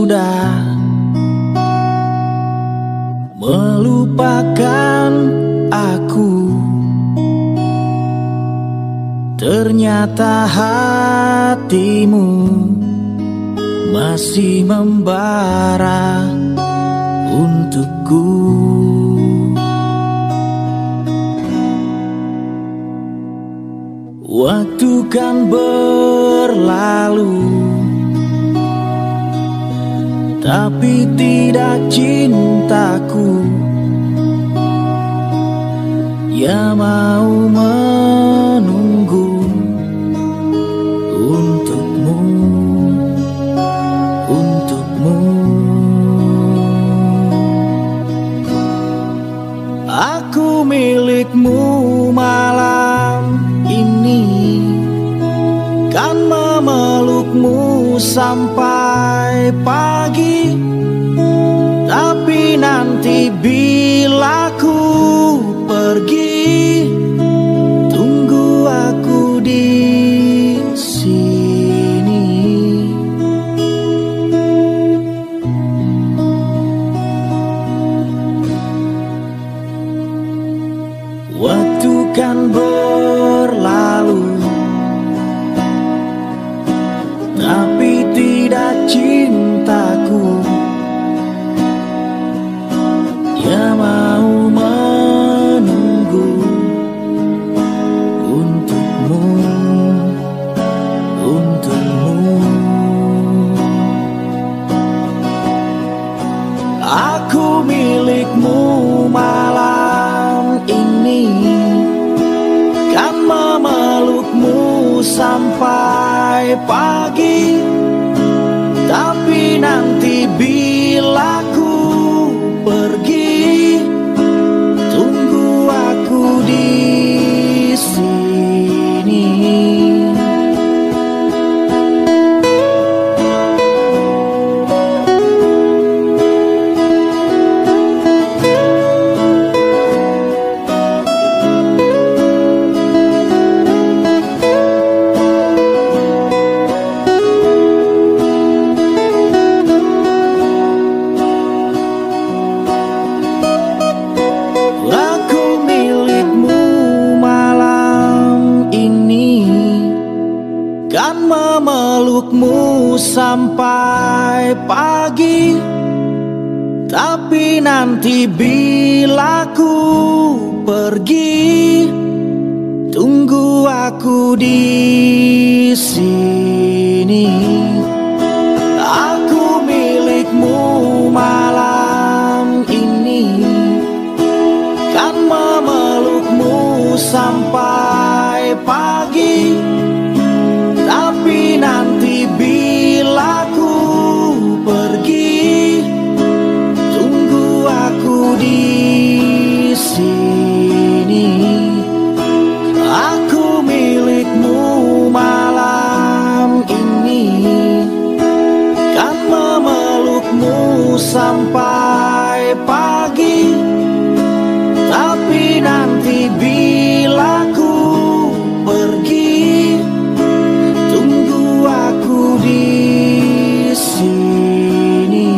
mudah melupakan aku. Ternyata hatimu masih membara untukku. Waktu kan berlalu, tapi tidak cintaku yang mau menunggu untukmu, untukmu. Aku milikmu malam ini, kan memelukmu sampai pagi. Tapi nanti bila ku pergi, tunggu aku di sini. Waktu kan berlalu, tapi tidak cintaku yang mau menunggu untukmu, untukmu. Aku milikmu malam ini, kan memelukmu sampai pagi. Tapi nanti bila ku pergi, tunggu aku di sini. Memelukmu sampai pagi. Tapi nanti bila ku pergi, tunggu aku di sini. Aku milikmu malam ini, kan memelukmu sampai pagi. Tapi nanti bila ku pergi, tunggu aku di sini. Aku milikmu malam ini, kan memelukmu sampai pagi. Tapi nanti bila ku pergi, aku di sini.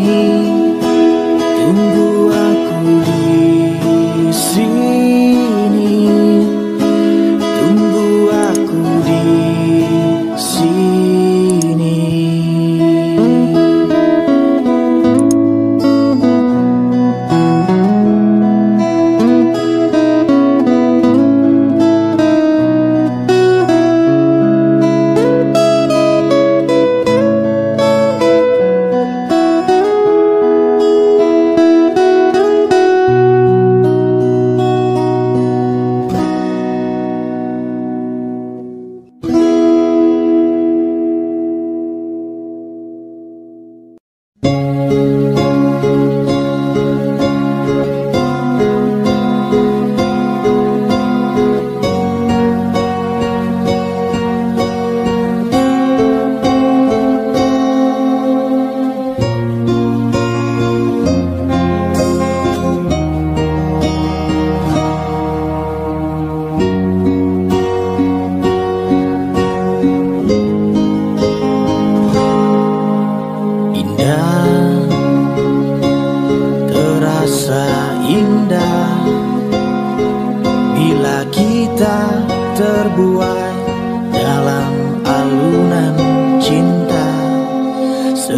Tunggu aku di sini. Tunggu aku di sini.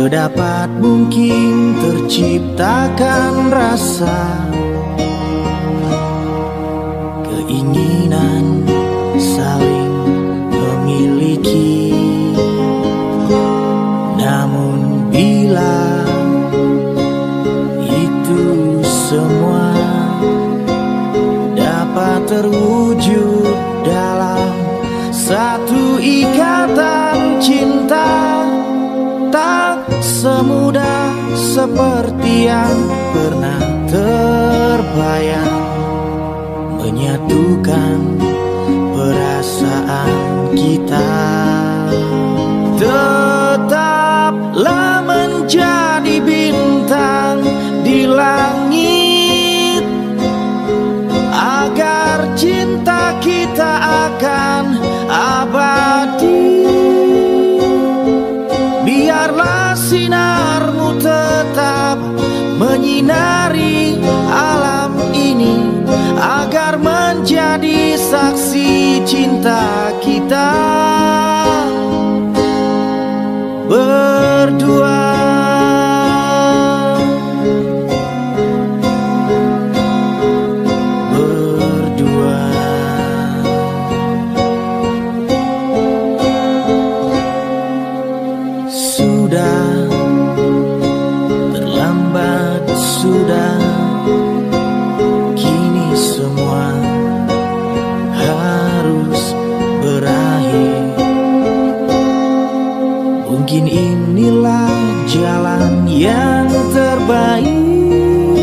sedapat mungkin terciptakan rasa keinginan saling memiliki. Namun bila itu semua dapat terwujud dalam satu ikatan cinta, tak semudah seperti yang pernah terbayang menyatukan perasaan kita. Tetaplah menjadi bintang di langit, agar cinta kita akan abadi. Biarlah sinarmu tetap menyinari alam ini, agar menjadi saksi cinta kita berdua. Sudah terlambat, sudah, kini semua harus berakhir. Mungkin inilah jalan yang terbaik,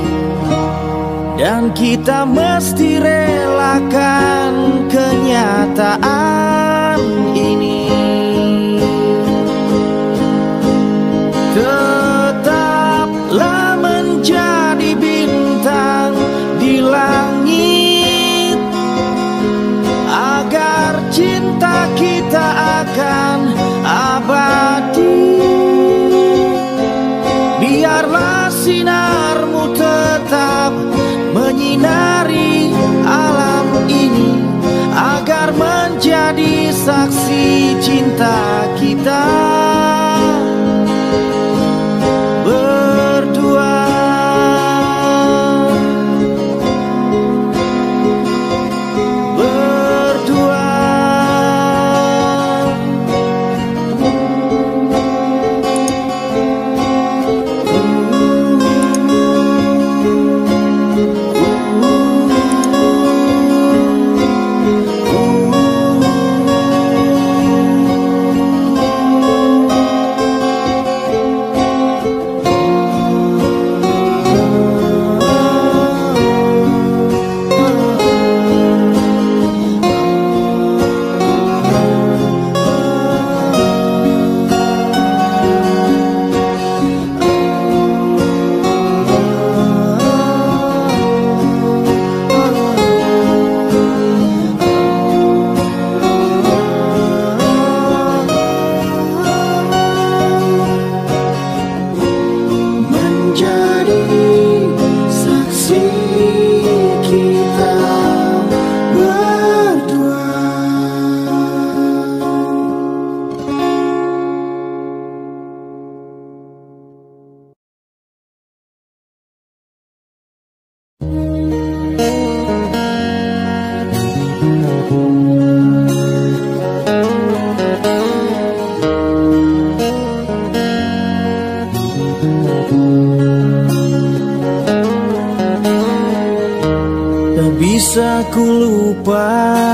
dan kita mesti relakan kenyataan ini. Tetaplah menjadi bintang di langit, agar cinta kita akan abadi. Biarlah sinarmu tetap menyinari alam ini, agar menjadi saksi cinta kita berdua. Berdua. Bisa ku lupa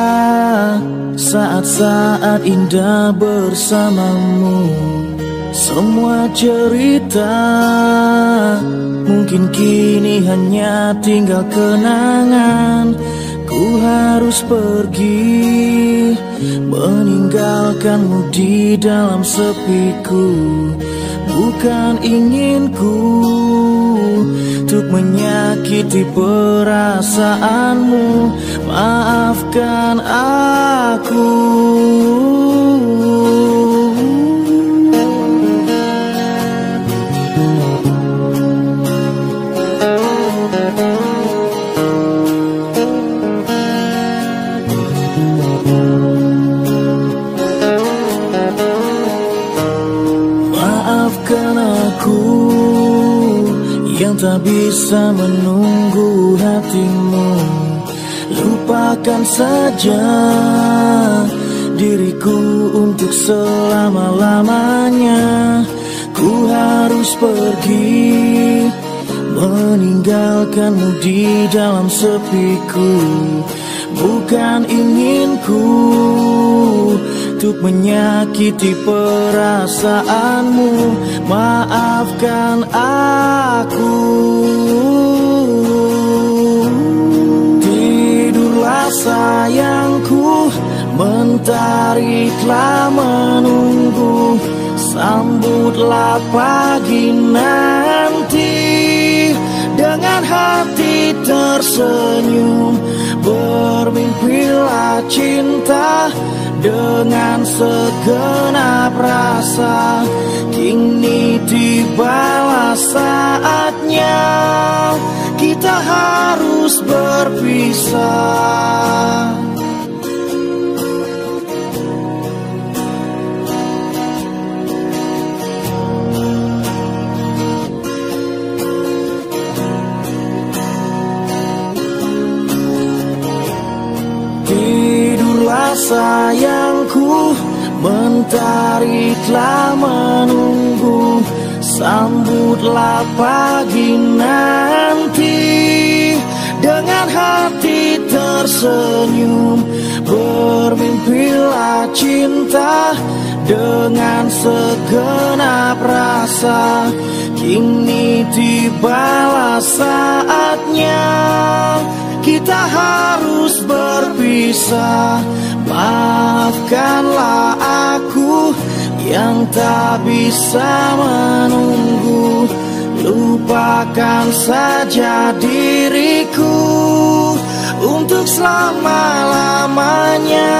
saat-saat indah bersamamu. Semua cerita mungkin kini hanya tinggal kenangan. Ku harus pergi meninggalkanmu di dalam sepiku. Bukan inginku untuk menyakiti perasaanmu. Maafkan aku. Maafkan yang tak bisa menunggu hatimu. Lupakan saja diriku untuk selama-lamanya. Ku harus pergi, meninggalkanmu di dalam sepiku. Bukan inginku untuk menyakiti perasaanmu. Maafkan aku. Tidurlah sayangku, mentari telah menunggu. Sambutlah pagi nanti dengan hati tersenyum. Bermimpilah cinta dengan segenap rasa. Kini tibalah saatnya kita harus berpisah. Tidurlah sayangku, mentari telah menunggu. Sambutlah pagi nanti dengan hati tersenyum. Bermimpilah cinta dengan segenap rasa. Kini tibalah saatnya kita harus berpisah. Maafkanlah aku yang tak bisa menunggu. Lupakan saja diriku untuk selama-lamanya.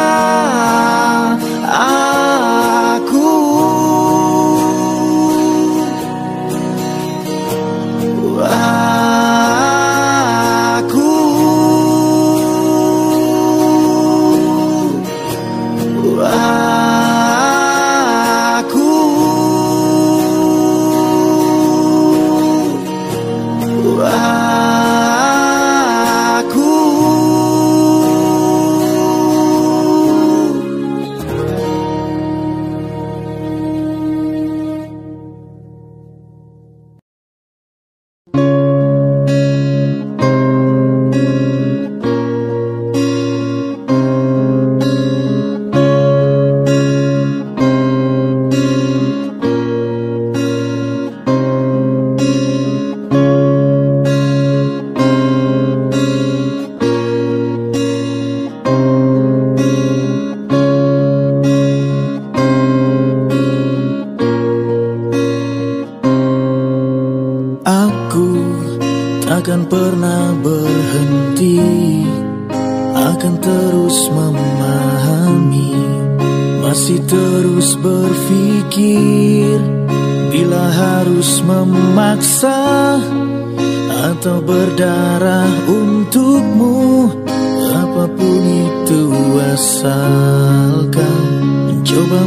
Takkan pernah berhenti, akan terus memahami, masih terus berpikir. Bila harus memaksa atau berdarah untukmu, apapun itu asalkan mencoba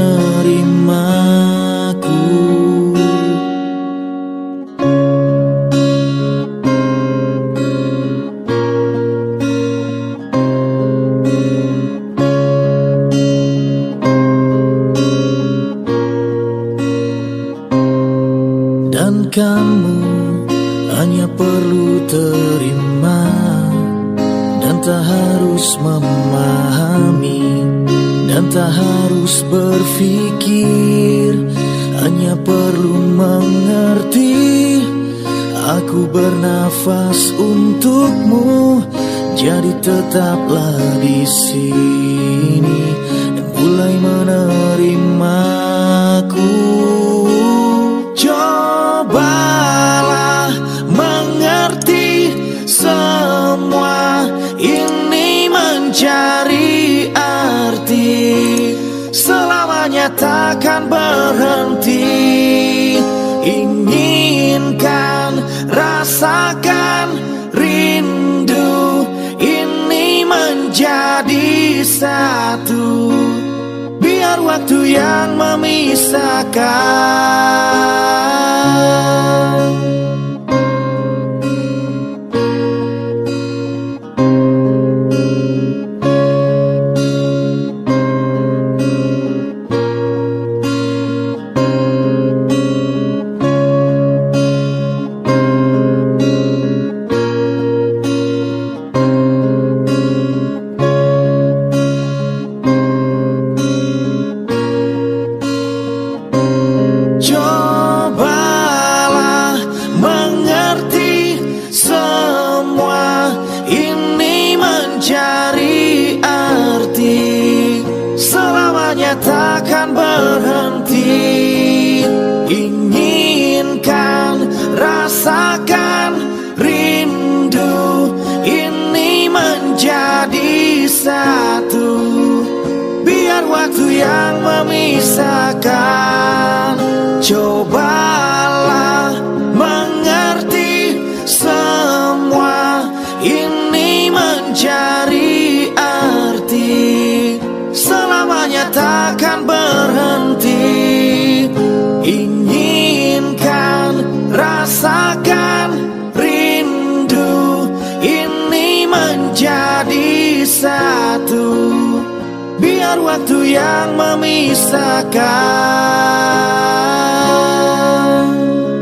menerimaku. Dan kamu hanya perlu terima dan tak harus memahami dan tak harus berpikir, hanya perlu mengerti. Aku bernafas untukmu, jadi tetaplah di sini dan mulai menerimaku. Cobalah mengerti, semua ini mencari arti. Selamanya takkan berhenti. Inginkan, rasakan rindu ini menjadi satu. Biar waktu yang memisahkan. 「 yang memisahkan. Cobalah mengerti, semua ini mencari arti, selamanya takkan berhenti. Inginkan, rasakan, rindu ini menjadi satu, biar waktu yang memisahkan.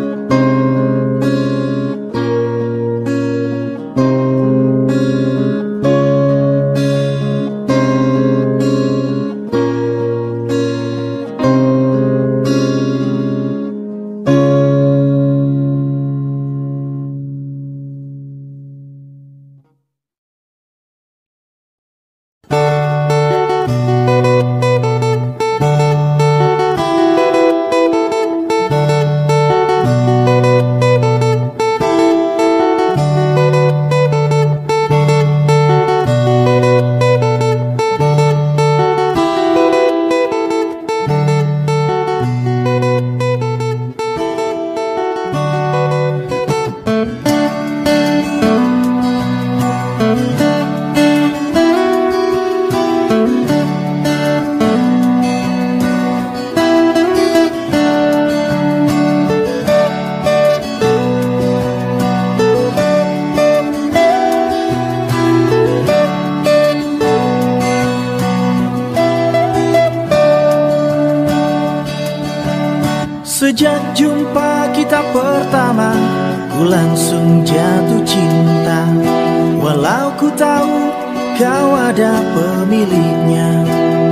Sejak jumpa kita pertama, ku langsung jatuh cinta. Walau ku tahu kau ada pemiliknya,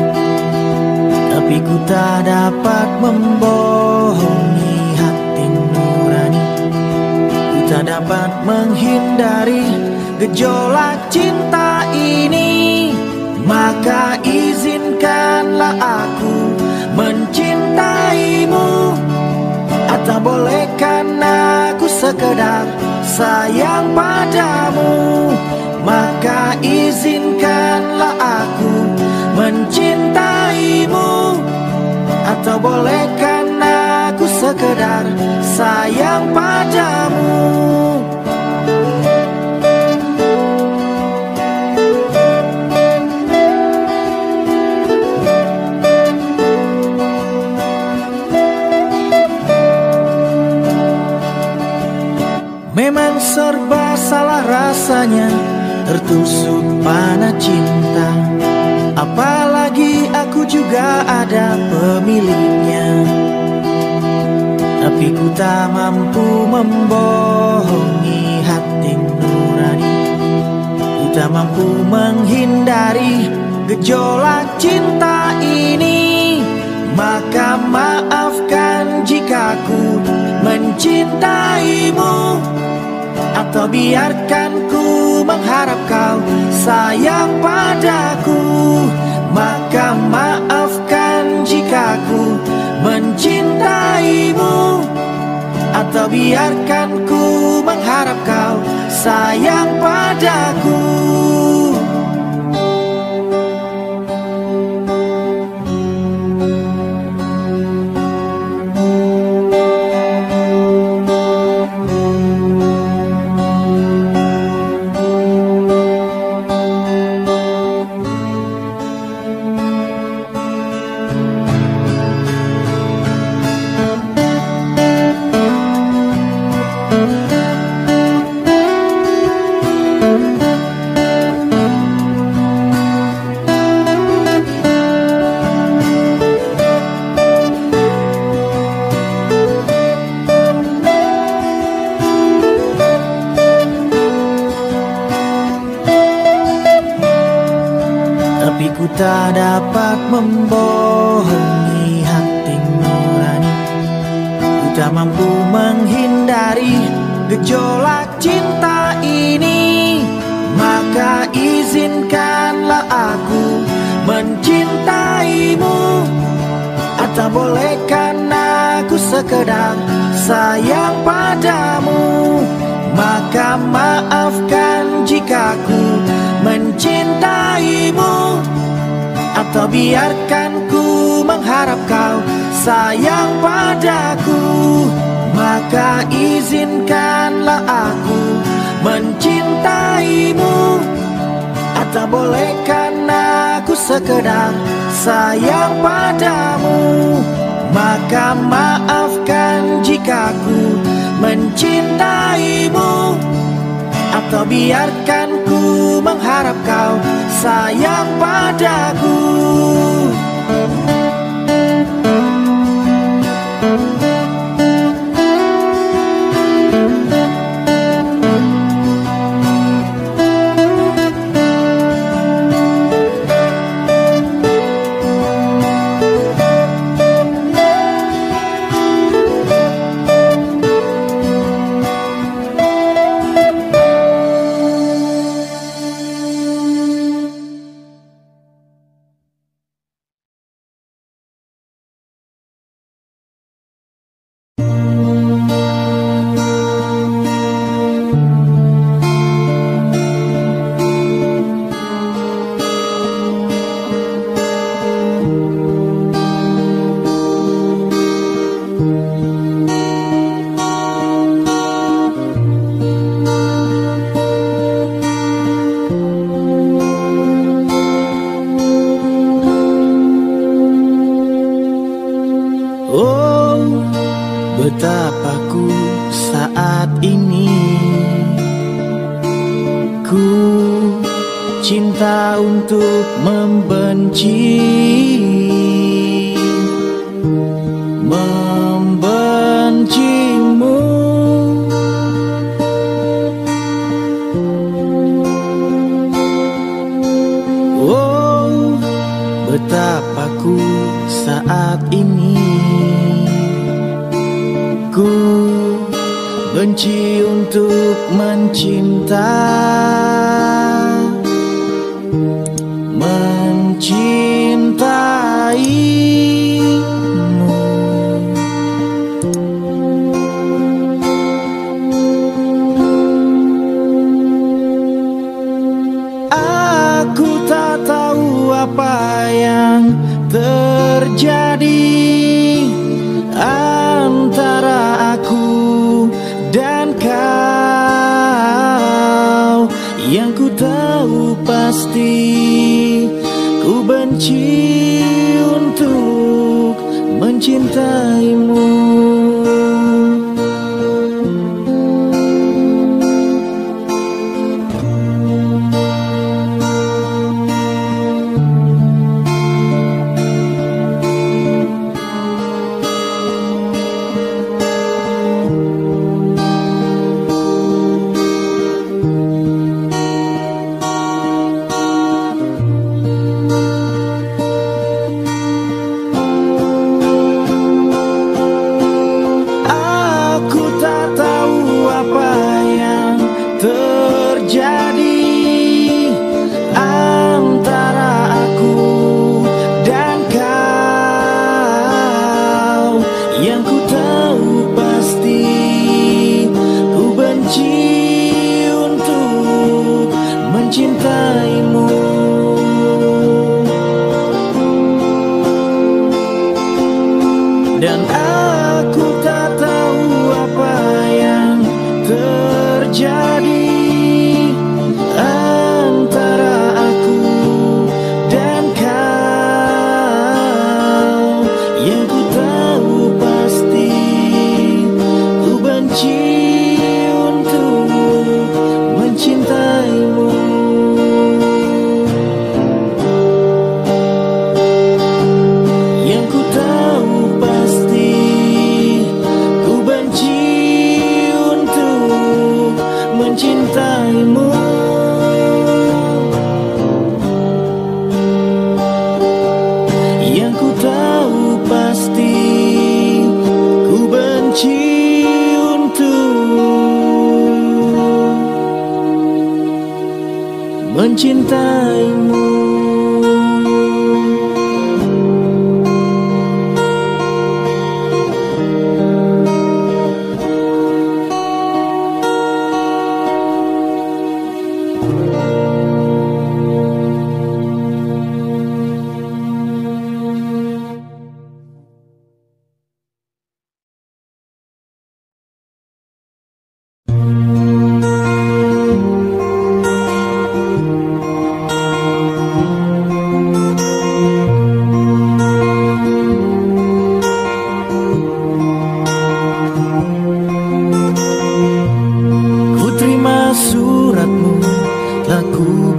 tapi ku tak dapat membohongi hati nurani. Ku tak dapat menghindari gejolak cinta ini. Maka izinkanlah aku mencintaimu. Atau bolehkan aku sekedar sayang padamu. Maka izinkanlah aku mencintaimu. Atau bolehkan aku sekedar sayang padamu. Memang serba salah rasanya tertusuk panah cinta. Apalagi aku juga ada pemiliknya, tapi ku tak mampu membohongi hati nurani. Ku tak mampu menghindari gejolak cinta ini. Maka maafkan jika ku mencintaimu, atau biarkan ku mengharap kau sayang padaku. Maka maafkan jika ku mencintaimu, atau biarkan ku mengharap kau sayang padaku. Ku tak dapat membohongi hati nurani. Ku tak mampu menghindari gejolak cinta ini. Maka izinkanlah aku mencintaimu, atau bolehkan aku sekedar sayang padamu. Maka maafkan jika ku mencintaimu, atau biarkan ku mengharap kau sayang padaku, maka izinkanlah aku mencintaimu. Atau bolehkan aku sekedar sayang padamu, maka maafkan jika ku mencintaimu. Atau biarkan ku mengharap kau sayang padaku. Betapa ku saat ini ku cinta untuk membenci, membencimu. Oh, betapa ku saat ini ku benci untuk mencinta, mencintaimu. Aku tak tahu apa yang terjadi antara aku dan kau. Yang ku tahu pasti ku benci untuk mencintaimu. Mencintaimu, dan aku tak tahu apa yang terjadi antara aku dan kau. Yang ku tahu pasti ku benci untuk mencintaimu. Mencintaimu, yang ku tahu pasti ku benci untuk mencintaimu.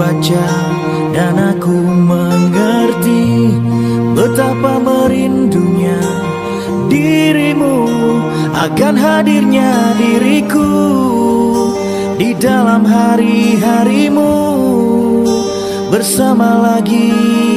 membaca dan aku mengerti betapa merindunya dirimu akan hadirnya diriku di dalam hari-harimu bersama lagi.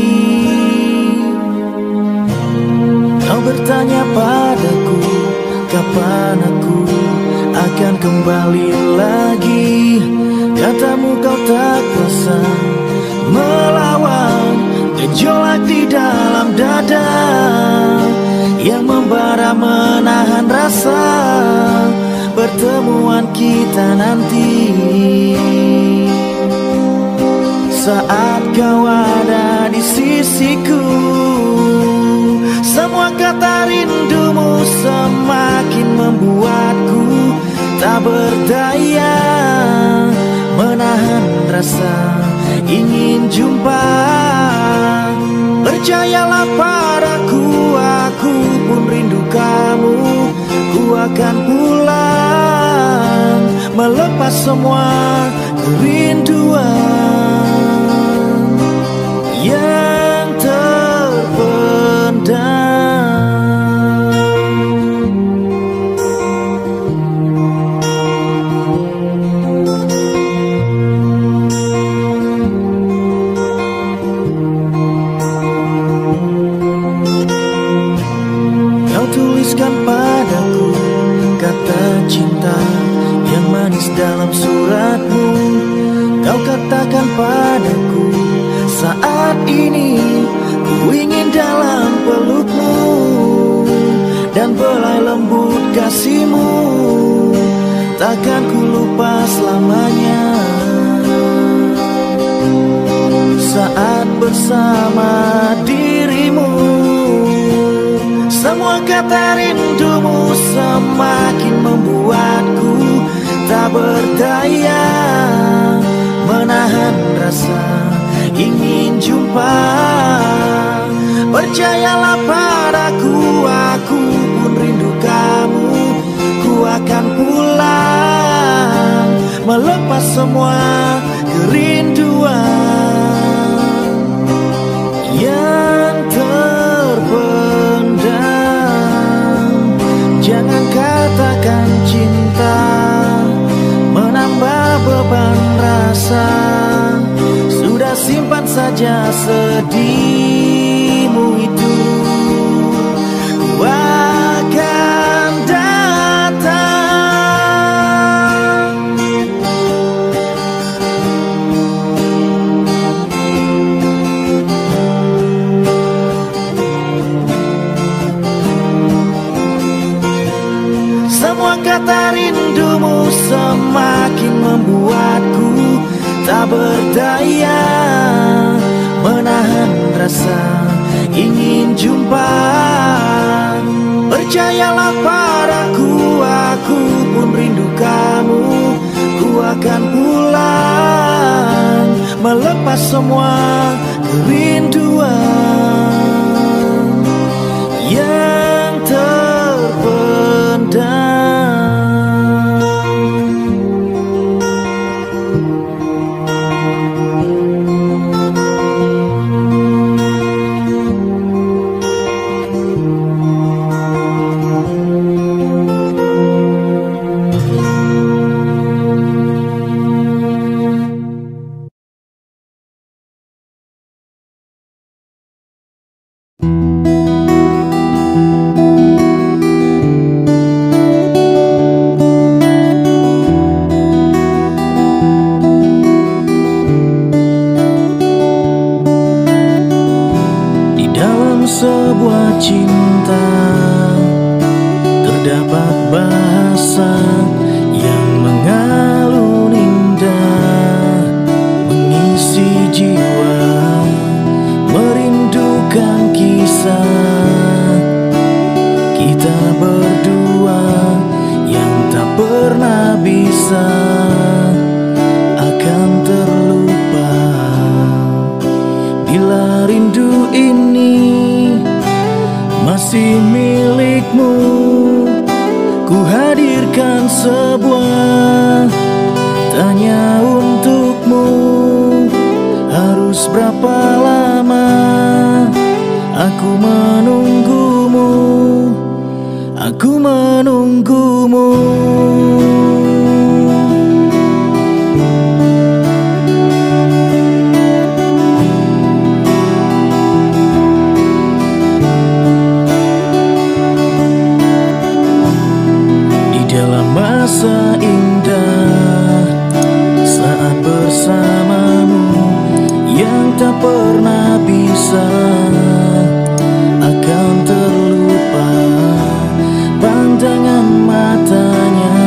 Kau bertanya padaku kapan aku akan kembali lagi. Katamu kau tak kuasa melawan gejolak di dalam dada yang membara menahan rasa pertemuan kita nanti. Saat kau ada di sisiku, semua kata rindumu semakin membuatku tak berdaya menahan rasa ingin jumpa. Percayalah padaku, aku pun rindu kamu. Ku akan pulang melepas semua kerinduan yang terpendam. Padaku kata cinta yang manis dalam suratmu. Kau katakan padaku saat ini ku ingin dalam pelukmu dan belai lembut kasihmu takkan ku lupa selamanya. Saat bersama dirimu, semua kata rindumu semakin membuatku tak berdaya menahan rasa ingin jumpa. Percayalah padaku, aku pun rindu kamu. Ku akan pulang melepas semua kerinduan yang terpendam. Jangan katakan cinta menambah beban rasa. Sudah simpan saja sedihmu itu. Ku akan datang. Semua kata rindumu semakin membuatku tak berdaya menahan rasa ingin jumpa. Percayalah padaku, aku pun rindu kamu. Ku akan pulang melepas semua kerinduan yang terpendam. Sebuah cinta terdapat bahasa yang mengalun indah, mengisi jiwa, merindukan kisah kita berdua yang tak pernah bisa akan terlupa. Bila rindu ini masih milikmu, ku hadirkan sebuah tanya untukmu. berapa lama aku menunggumu, aku menunggumu. Di dalam masa indah saat bersamamu yang tak pernah bisa akan terlupa, pandangan matanya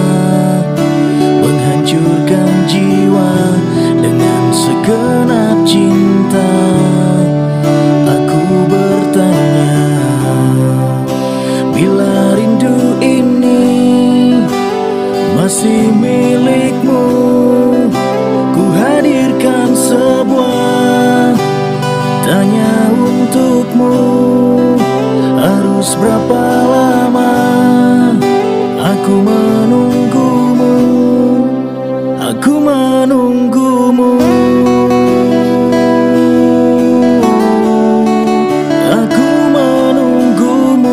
menghancurkan jiwa dengan segenap cinta. Aku bertanya, bila rindu ini masih milikmu, ku hadirkan sebuah tanya untukmu. Harus berapa lama aku menunggumu, aku menunggumu, aku menunggumu.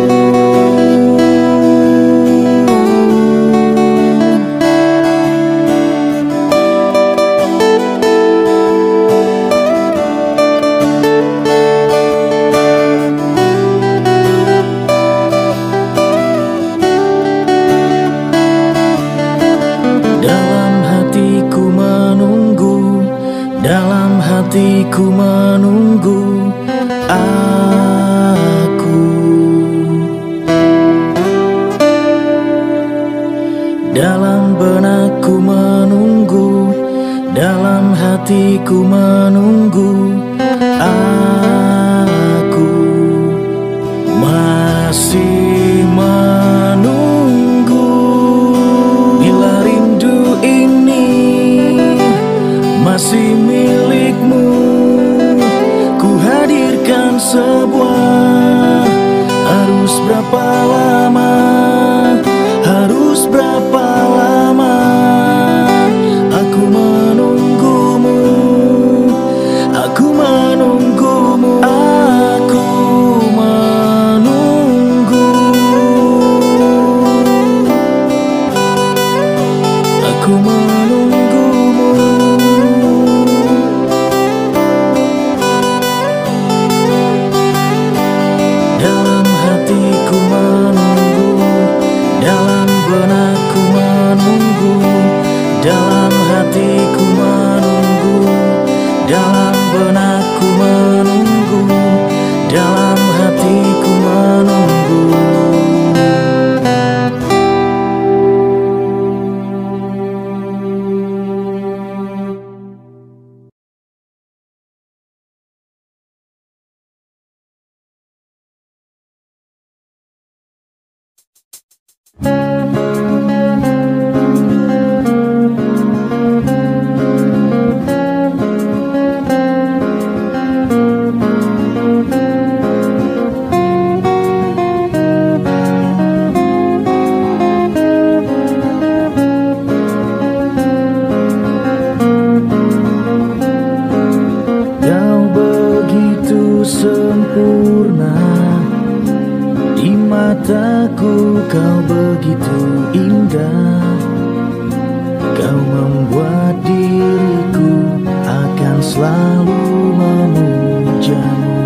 Dalam hatiku menunggu aku. Dalam benakku menunggu, dalam hatiku menunggu aku. Masih menunggu, bila rindu ini masih milikmu, ku hadirkan sebuah. Harus berapa lama, harus berapa lama aku menunggumu, aku menunggumu, aku menunggu, aku menunggumu. Dalam hatiku menunggu, dalam benakku menunggu, dalam hatiku menunggu, dalam benakku menunggu, dalam hatiku menunggu. Kau begitu sempurna di mataku, kau begitu indah. Kau membuat diriku akan selalu memujamu.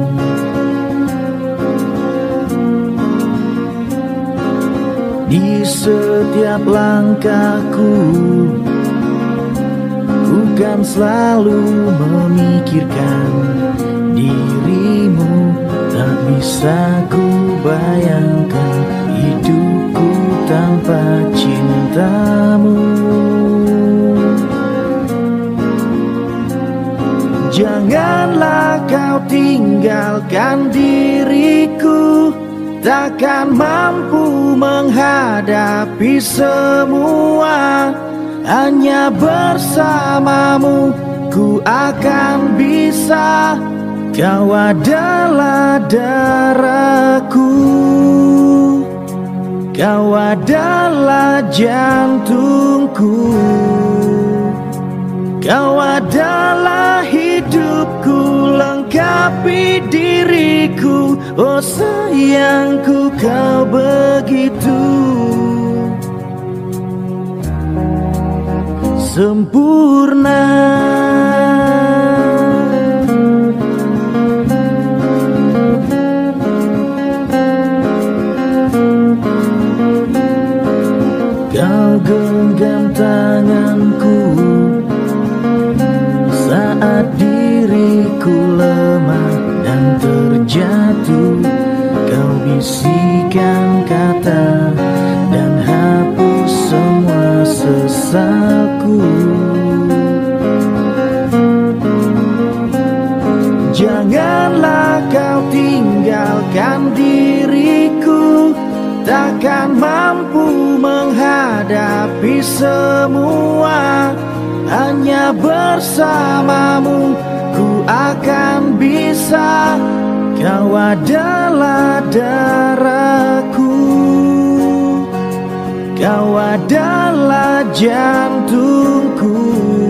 Di setiap langkahku, ku kan selalu memikirkan dirimu. Tak bisa ku bayangkan hidupku tanpa cintamu. Janganlah kau tinggalkan diriku, takkan mampu menghadapi semua. Hanya bersamamu ku akan bisa. Kau adalah darahku, kau adalah jantungku, kau adalah hidupku. melengkapi diriku. Oh sayangku, kau begitu sempurna. Kau genggam tanganku saat diriku lemah dan terjatuh. Kau bisikan kata dan hapus semua sesalku. Janganlah kau tinggalkan diriku, takkan mampu menghadapi semua. Hanya bersamamu ku akan bisa. Kau adalah darahku, kau adalah jantungku,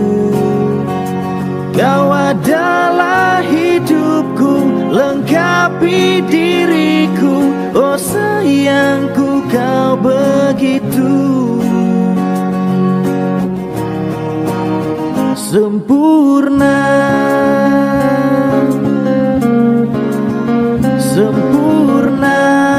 kau adalah hidupku, lengkapi diriku. Oh sayangku, kau begitu sempurna, sempurna.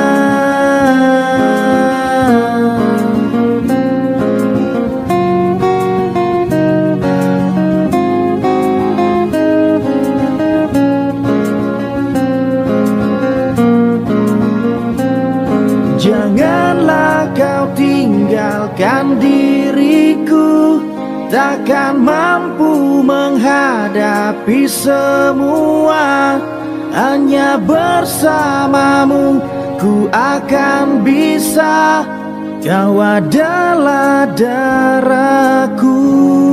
Janganlah kau tinggalkan diriku, takkan mampu menghadapi semua. Hanya bersamamu ku akan bisa. Kau adalah darahku,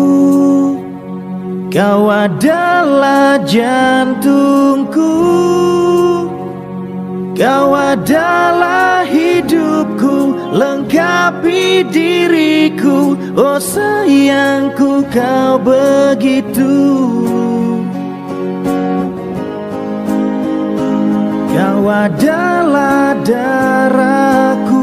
kau adalah jantungku, kau adalah hidupku, lengkapi diriku. Oh sayangku, kau begitu. Kau adalah darahku,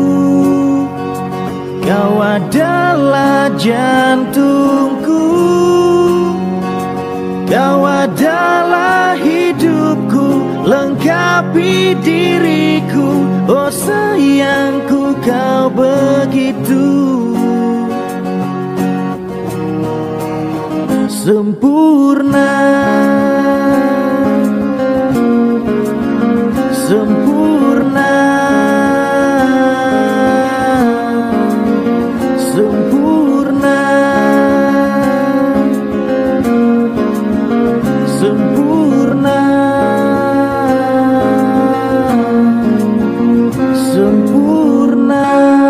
kau adalah jantungku, kau adalah hidupku, lengkapi diriku. Oh sayangku, kau begitu sempurna, sempurna, sempurna, sempurna, sempurna.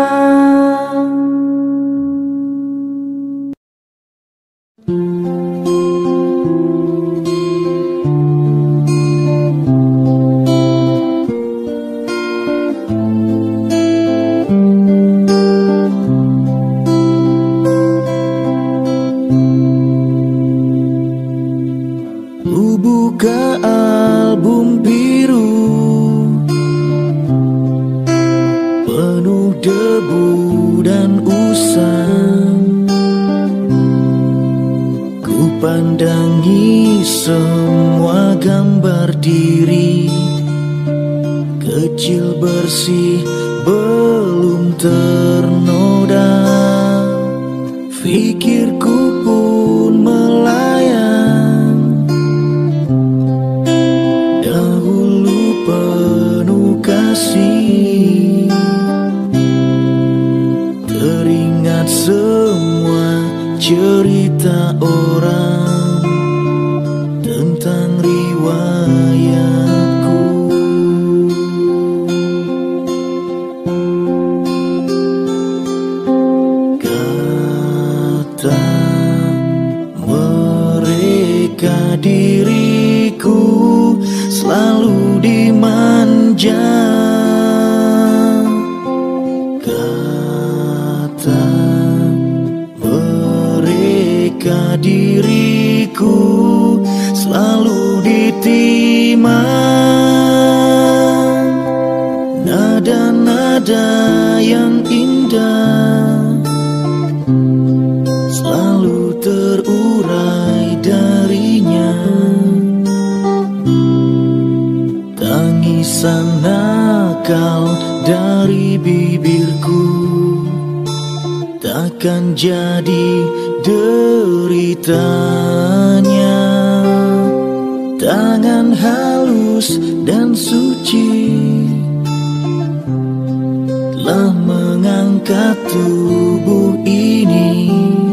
Buka album biru penuh debu dan usang. Ku pandangi semua gambar diri kecil bersih belum ternoda. Fikirku pun melayang, dahulu penuh kasih. Teringat semua cerita orang tentang riwayatku. Kata mereka diriku selalu dimanja. Kata mereka diriku selalu ditinggalkan. timang, nada-nada yang indah selalu terurai darinya. Tangisan nakal dari bibirku takkan jadi deritanya. Tangan halus dan suci telah mengangkat tubuh ini.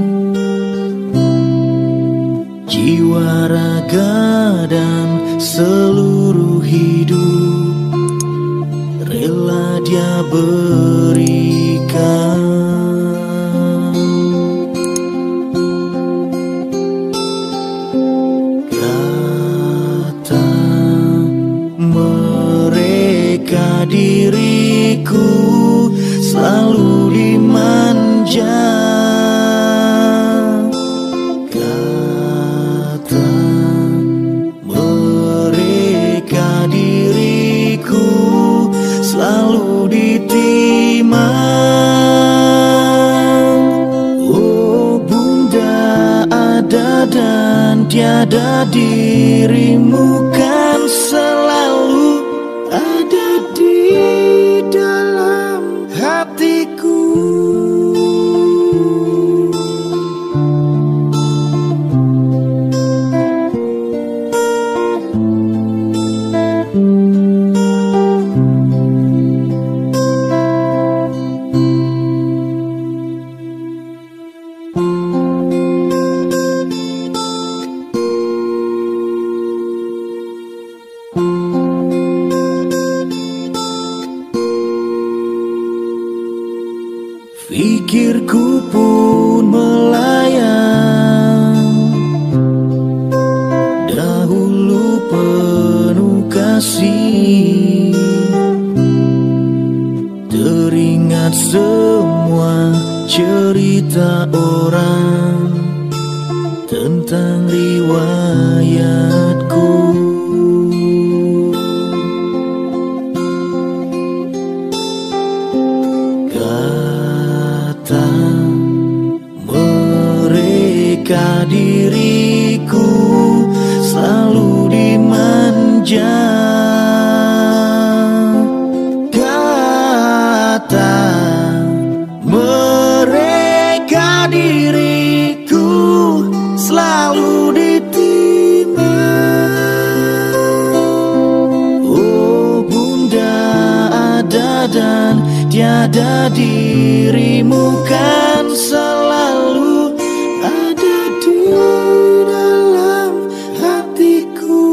Jiwa, raga, dan seluruh hidup rela dia berikan. Kata mereka diriku selalu dimanja. Kata mereka diriku selalu ditimang. Oh bunda, ada dan tiada dirimu kan selalu ada di dalam hatiku. Pikirku pun melayang, dahulu penuh kasih. Teringat semua cerita orang tentang riwayatku. Mereka diriku selalu dimanja. Kata mereka diriku selalu ditimang. Oh bunda, ada dan tiada dirimu kan selalu ada di dalam hatiku.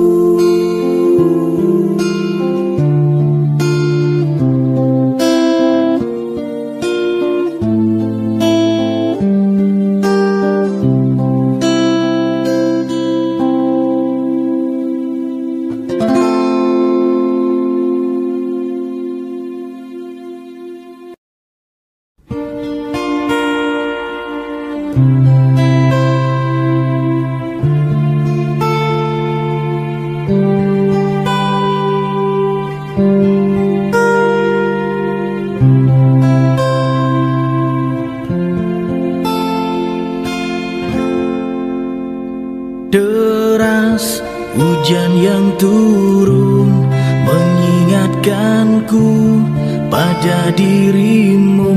Deras hujan yang turun mengingatkanku pada dirimu.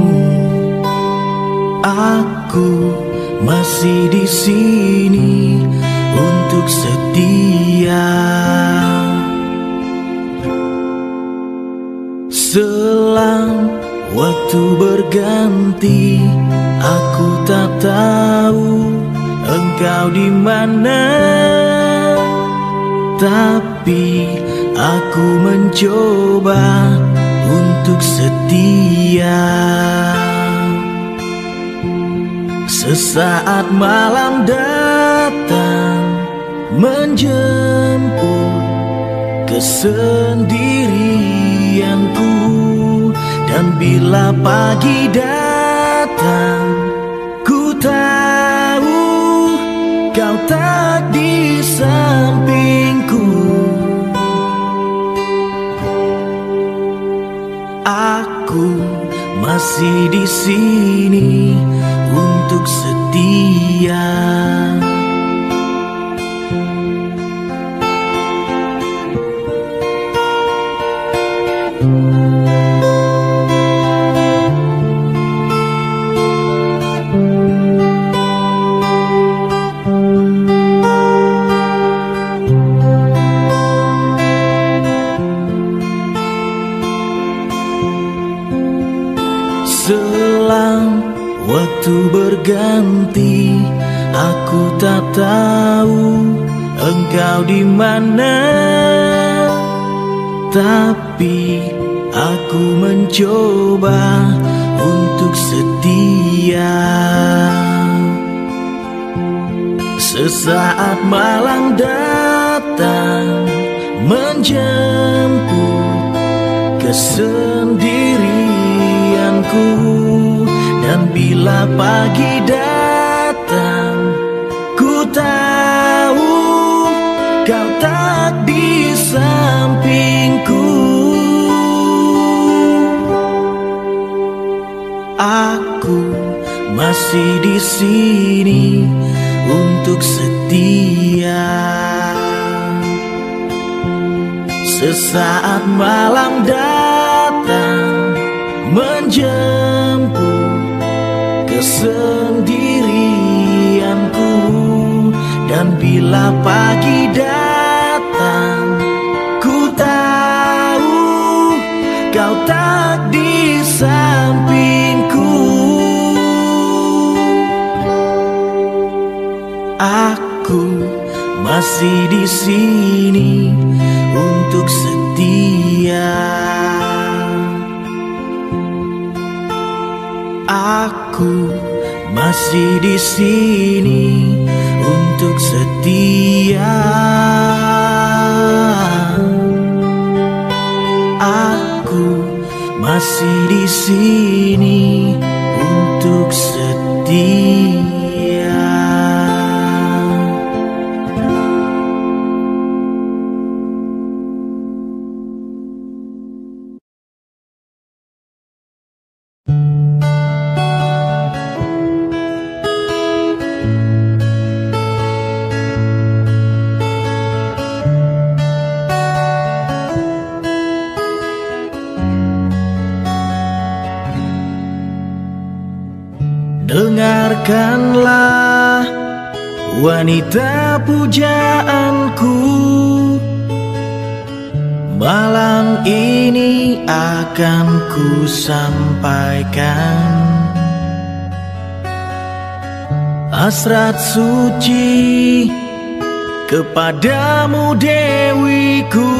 Aku masih di sini untuk setia. Selang waktu berganti, aku tak tahu engkau di mana, tapi aku mencoba untuk setia. Sesaat malam datang menjemput kesendirianku, dan bila pagi datang, ku tahu kau tak di sampingku. masih di sini untuk setia. Selang waktu berganti, aku tak tahu engkau di mana, tapi aku mencoba untuk setia. Sesaat malang datang menjemput kesendirianku, dan bila pagi datang, ku tahu kau tak di sampingku. Aku masih di sini untuk setia. Sesaat malam datang menjemput kesendirianku, dan bila pagi datang, ku tahu kau tak di sampingku. Aku masih di sini untuk setia. Aku masih di sini untuk setia. Aku masih di sini untuk setia. Dengarkanlah wanita pujaanku, malam ini akan ku sampaikan hasrat suci kepadamu dewiku.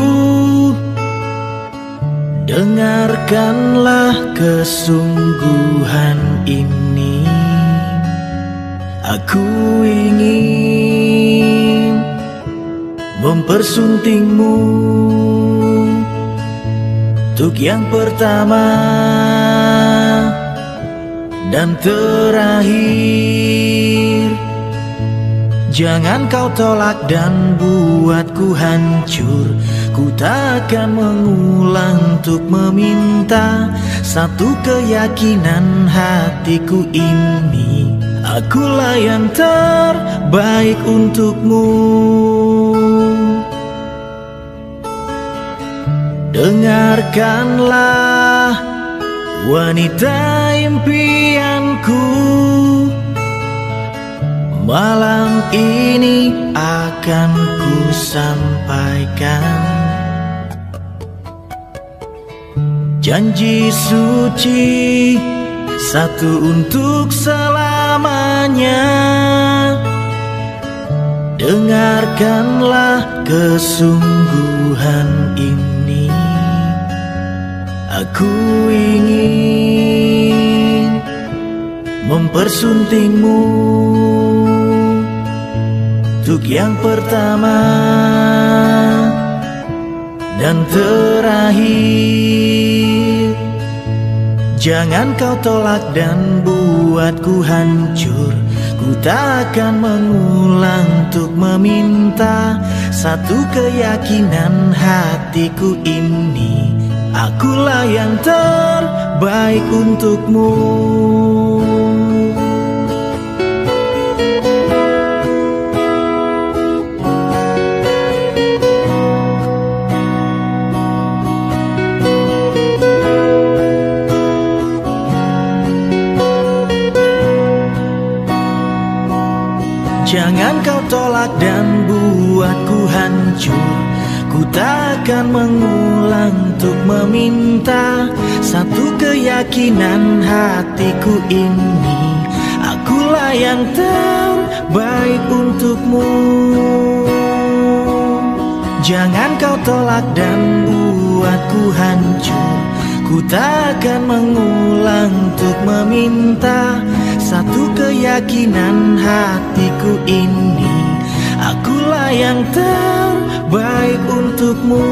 Dengarkanlah kesungguhan ini, aku ingin mempersuntingmu untuk yang pertama dan terakhir. Jangan kau tolak dan buatku hancur. Ku takkan mengulang untuk meminta satu keyakinan hatiku ini. Akulah yang terbaik untukmu. Dengarkanlah wanita impianku, malam ini akan ku sampaikan janji suci satu untuk selamanya. Dengarkanlah kesungguhan ini, aku ingin mempersuntingmu untuk yang pertama dan terakhir. Jangan kau tolak dan buatku hancur. Ku takkan mengulang untuk meminta satu keyakinan hatiku ini. Akulah yang terbaik untukmu. Jangan kau tolak dan buatku hancur. Ku takkan mengulang untuk meminta satu keyakinan hatiku ini. Akulah yang terbaik untukmu. Jangan kau tolak dan buatku hancur. Ku takkan mengulang untuk meminta satu keyakinan hatiku ini. Akulah yang terbaik untukmu.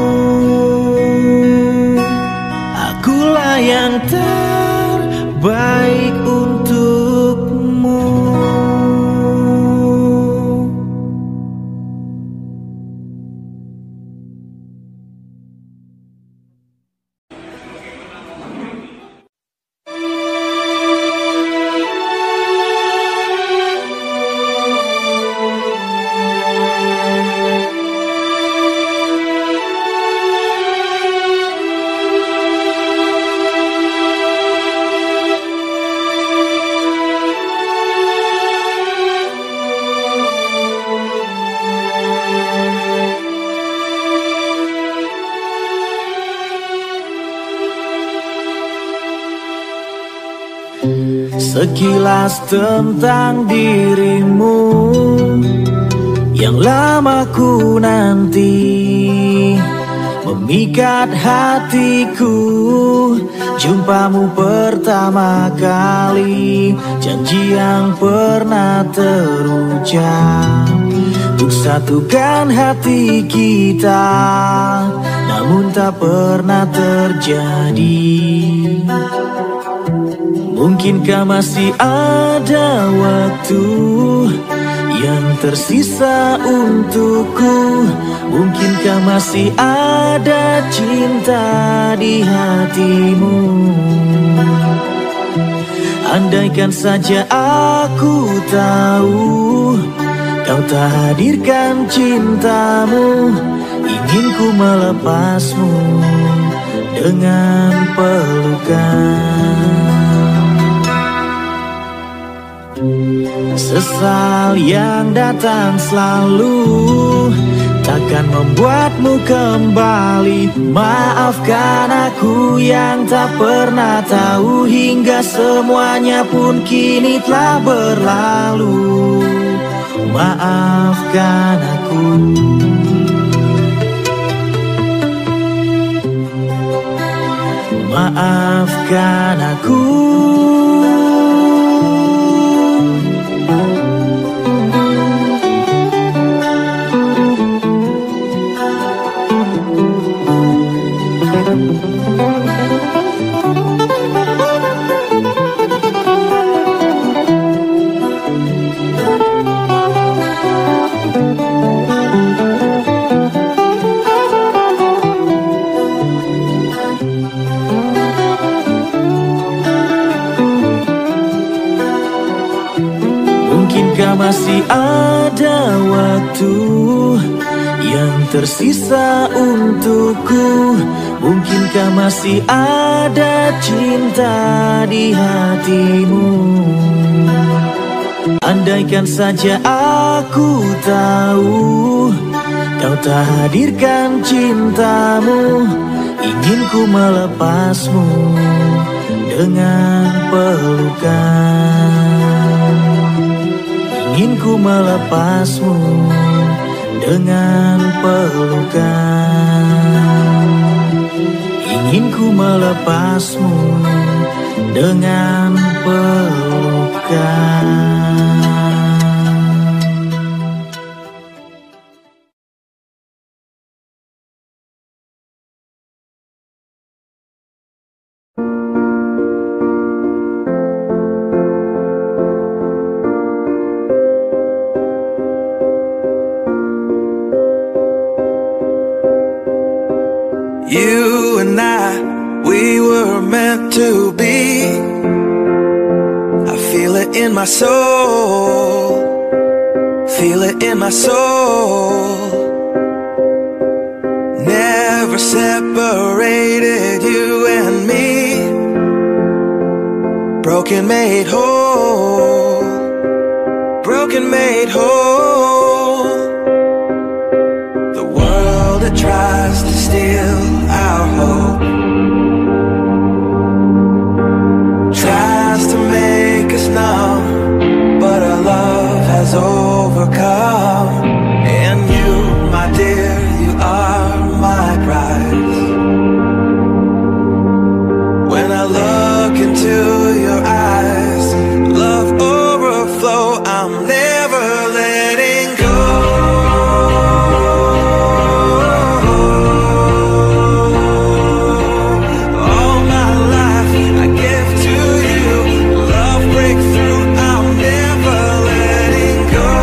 Akulah yang terbaik untukmu. Sekilas tentang dirimu yang lama ku nanti, memikat hatiku jumpamu pertama kali. Janji yang pernah terucap untuk satukan hati kita, namun tak pernah terjadi. Mungkinkah masih ada waktu yang tersisa untukku? Mungkinkah masih ada cinta di hatimu? Andaikan saja aku tahu kau tak hadirkan cintamu, ingin ku melepasmu dengan pelukan. Sesal yang datang selalu takkan membuatmu kembali. Maafkan aku yang tak pernah tahu, hingga semuanya pun kini telah berlalu. Maafkan aku. Maafkan aku. Mungkinkah masih ada waktu yang tersisa untukku? Mungkinkah masih ada cinta di hatimu? Andaikan saja aku tahu kau tak hadirkan cintamu, ingin ku melepasmu dengan pelukan. Ingin ku melepasmu dengan pelukan. Ingin ku melepasmu dengan pelukan. You and I We were meant to be. I feel it in my soul. Feel it in my soul. Never separated, you and me. Broken made whole. Broken made whole. The world that tries to steal our hope tries to make us numb, but our love has overcome. And you, my dear, you are my prize. When I look into your eyes, love overflow, I'm never letting go. All my life I give to you. Love breakthrough, I'm never letting go.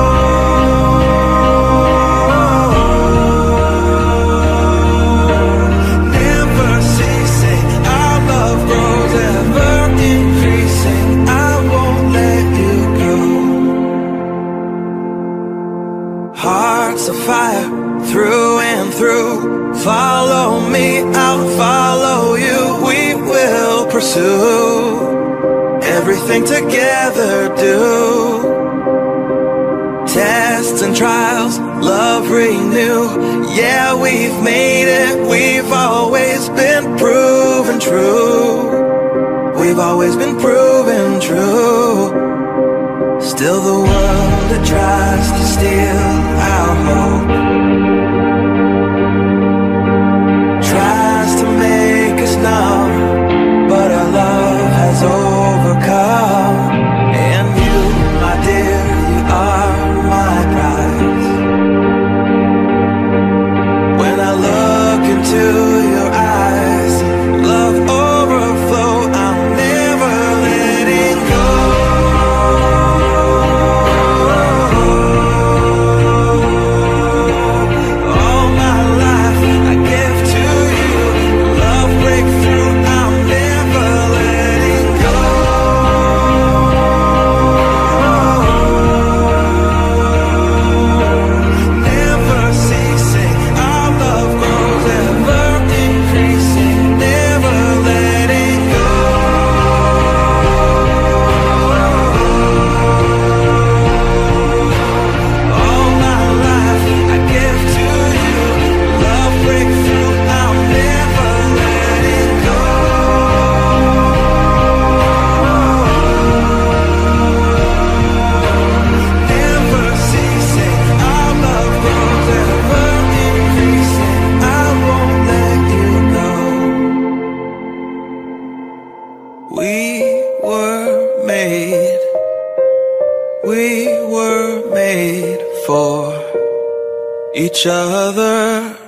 Never ceasing, our love grows, ever increasing. I won't let you go. Hearts of fire, through and through. Follow me, I'll follow you. We will pursue everything together, do. Tests and trials, love renew. Yeah, we've made it. We've always been proven true. We've always been proven true. Still the world that tries to steal our hope tries to make us numb, but our love has overcome. And you, my dear, you are my prize. When I look into your eyes, love overflow, I'm never letting go. All my life I give to you. Love breakthrough, I'm never letting go. Never ceasing, our love grows, ever increasing. Never letting go. All my life I give to you. Love breakthrough, I'm never letting go. Never ceasing, our love grows, ever increasing. I won't let you go. We were made for each other.